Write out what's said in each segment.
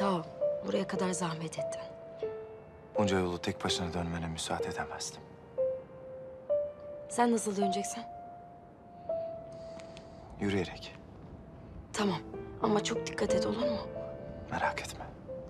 Sağ ol. Buraya kadar zahmet ettin. Bunca yolu tek başına dönmene müsaade edemezdim. Sen nasıl döneceksin? Yürüyerek. Tamam. Ama çok dikkat et, olur mu? Merak etme.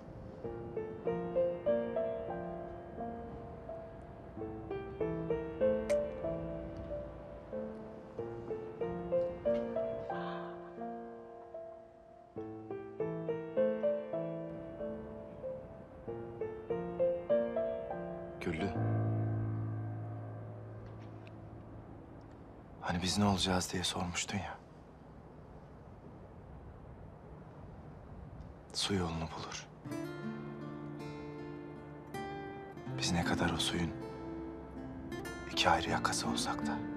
Güllü. Hani biz ne olacağız diye sormuştun ya. Su yolunu bulur. Biz ne kadar o suyun iki ayrı yakası olsak da.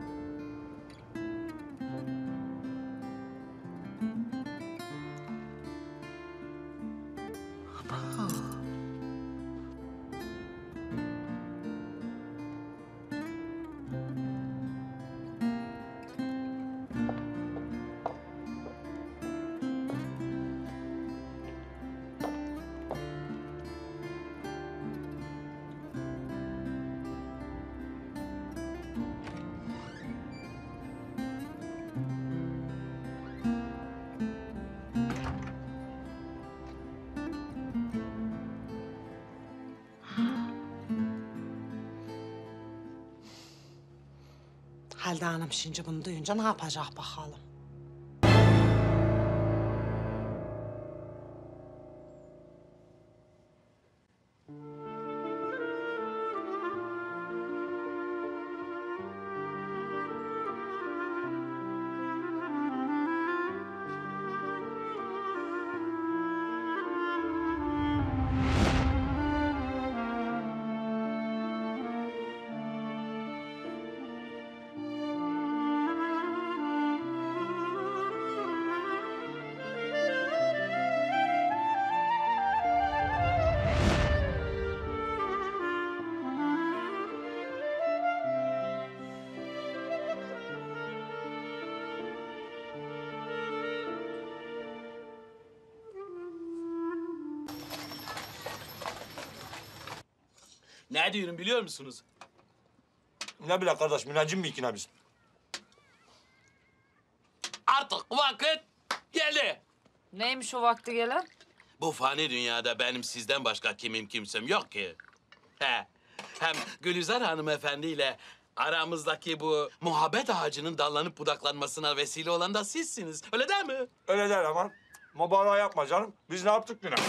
Halide Hanım şimdi bunu duyunca ne yapacak bakalım? Ne diyorum biliyor musunuz? Ne bile kardeş, müneccim mi ikine biz? Artık vakit geldi. Neymiş o vakti gelen? Bu fani dünyada benim sizden başka kimsem yok ki. He. Hem Gülizar hanımefendiyle aramızdaki bu muhabbet ağacının dallanıp budaklanmasına vesile olan da sizsiniz. Öyle değil mi? Öyle der aman. Mübalağa yapma canım. Biz ne yaptık yine?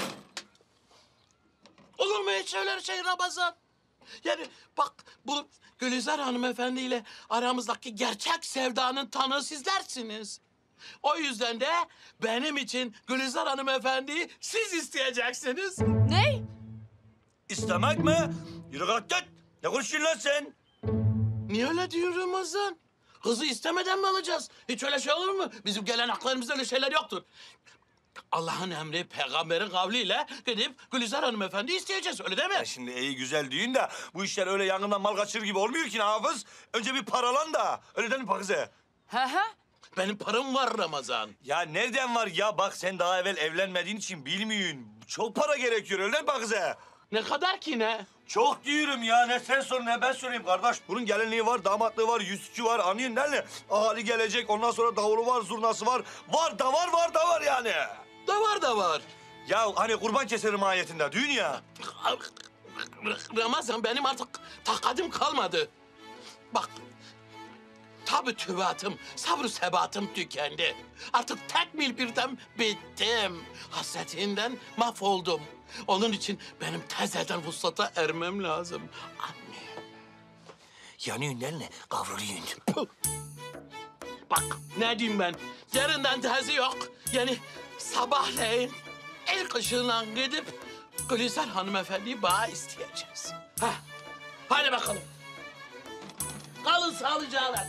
Olur mu hiç öyle şey Ramazan? Yani bak bu Gülizar hanımefendiyle aramızdaki gerçek sevdanın tanığı sizlersiniz. O yüzden de benim için Gülizar hanımefendiyi siz isteyeceksiniz. Ne? İstemek mi? Yürü kalk git. Ne konuşuyorsun lan sen? Niye öyle diyor Ramazan? Kızı istemeden mi alacağız? Hiç öyle şey olur mu? Bizim geleneklerimizde öyle şeyler yoktur. Allah'ın emri, peygamberin kavliyle gidip Gülizar hanımefendi isteyeceğiz. Öyle değil mi? Ya şimdi iyi güzel düğün de bu işler öyle yangından mal kaçırır gibi olmuyor ki Hafız. Önce bir paralan da. Öyle değil mi Pakize? He he. Benim param var Ramazan. Ya nereden var ya? Bak sen daha evvel evlenmediğin için bilmiyorsun. Çok para gerekiyor öyle değil mi Pakize? Ne kadar ki ne? Çok diyorum ya. Ne sen sor ne ben sorayım kardeş. Bunun gelinliği var, damatlığı var, yüzükçü var. Anlıyorsun değil mi? Ahali gelecek. Ondan sonra davulu var, zurnası var. Var da var yani. Da var. Ya hani kurban keserim ayetinde düğün ya. Ramazan benim artık takatim kalmadı. Bak. Tabii tübatım, sabrı sebatım tükendi. Artık tek birden bittim. Hasretinden mahvoldum. Onun için benim tezeden vuslata ermem lazım. Anne. Yanıyorsun değil mi? Kavruluyorsun. Bak ne diyeyim ben? Yarından tezi yok. Yani sabahleyin ilk ışığından gidip Gülizar hanımefendiyi bana isteyeceğiz. Hah. Hadi bakalım. Kalın sağlıcakla.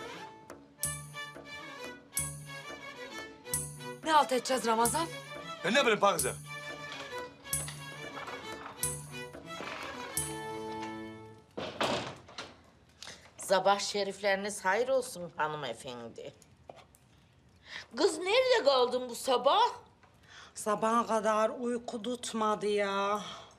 Ne halt edeceğiz Ramazan? Ben ne bileyim Pakize? Sabah şerifleriniz hayır olsun hanımefendi. Kız nerede kaldın bu sabah? Sabaha kadar uyku tutmadı ya.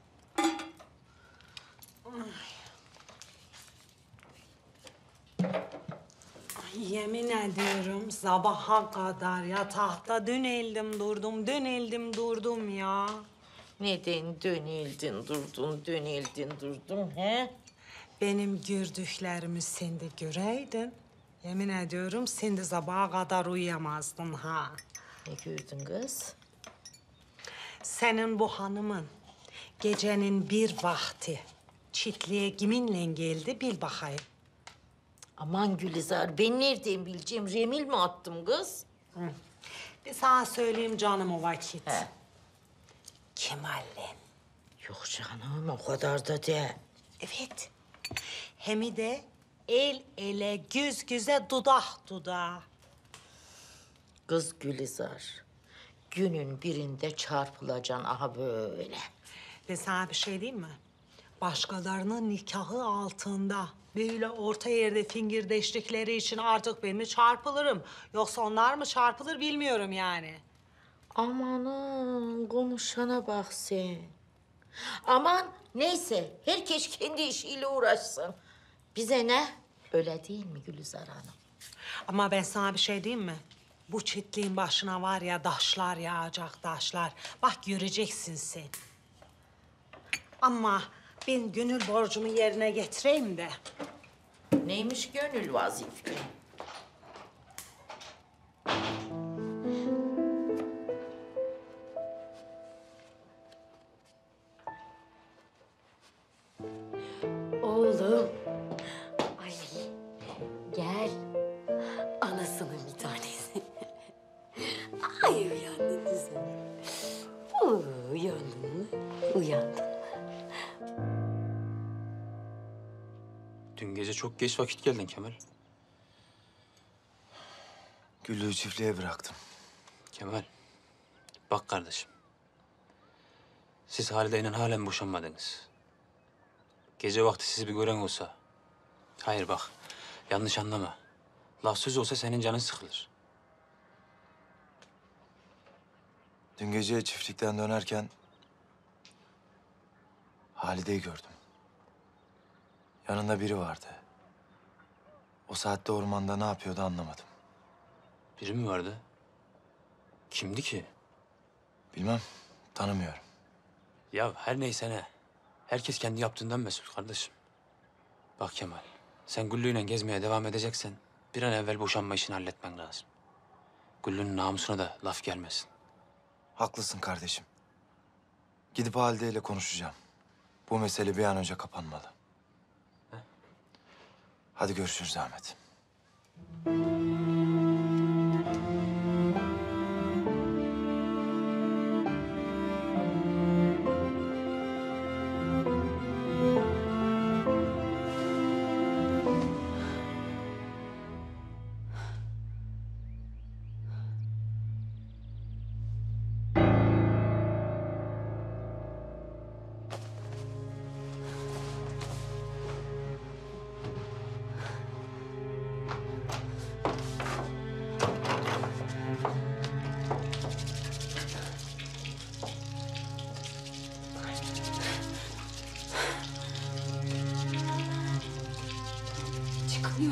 Ay, yemin ediyorum sabaha kadar yatakta döneldim durdum ya. Neden dönüldün durdun he? Benim gördüklerimi sen de göreydin. Yemin ediyorum sen de sabaha kadar uyuyamazdın ha. Ne gördün kız? Senin bu hanımın gecenin bir vakti çitliğe kiminle geldi bil bakayım. Aman Gülizar, ben nereden bileceğim? Remil mi attım kız? Bir sana söyleyeyim canım o vakit. He. Kemal'le. Yok canım, o kadar da değil. Evet. Hem de el ele göz göze dudak dudağa. Kız Gülizar, günün birinde çarpılacaksın aha böyle. Ve sana bir şey diyeyim mi? Başkalarının nikahı altında böyle orta yerde fingirdeştikleri için artık ben mi çarpılırım? Yoksa onlar mı çarpılır bilmiyorum yani. Amanın konuşana bak sen. Aman neyse, herkes kendi işiyle uğraşsın. Bize ne? Öyle değil mi Gülizar Hanım? Ama ben sana bir şey diyeyim mi? Bu çitliğin başına var ya daşlar yağacak daşlar. Bak göreceksin sen. Ama ben gönül borcumu yerine getireyim de. Neymiş gönül vazife? Oğlum. Ay gel. Anasının bir tanesi. Ay uyandın güzel. Uyandın mı? Uyandın. Dün gece çok geç vakit geldin Kemal. Güllü'yü çiftliğe bıraktım. Kemal, bak kardeşim. Siz Halide'yle halen boşanmadınız. Gece vakti sizi bir gören olsa... Hayır bak, yanlış anlama. Laf söz olsa senin canın sıkılır. Dün gece çiftlikten dönerken Halide'yi gördüm. Yanında biri vardı. O saatte ormanda ne yapıyordu anlamadım. Biri mi vardı? Kimdi ki? Bilmem, tanımıyorum. Ya her neyse ne. Herkes kendi yaptığından mesul kardeşim. Bak Kemal, sen Güllü'yle gezmeye devam edeceksen... ...bir an evvel boşanma işini halletmen lazım. Güllü'nün namusuna da laf gelmesin. Haklısın kardeşim. Gidip Halide'yle konuşacağım. Bu mesele bir an önce kapanmalı. Hadi görüşürüz Ahmet. Çıkmıyor.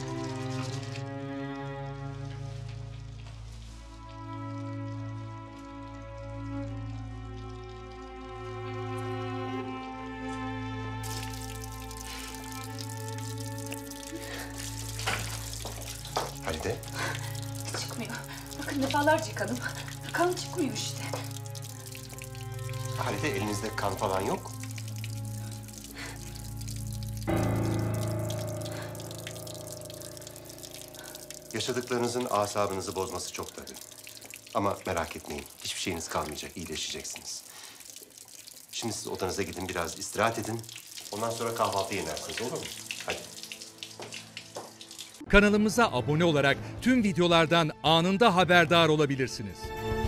Halide, Çıkmıyor. Bakın defalarca yıkadım. Kan çıkmıyor işte. Halide elinizde kan falan yok. Yaşadıklarınızın asabınızı bozması çok tabii. Ama merak etmeyin, hiçbir şeyiniz kalmayacak, iyileşeceksiniz. Şimdi siz odanıza gidin, biraz istirahat edin. Ondan sonra kahvaltı yenersiniz, olur mu? Hadi. Kanalımıza abone olarak tüm videolardan anında haberdar olabilirsiniz.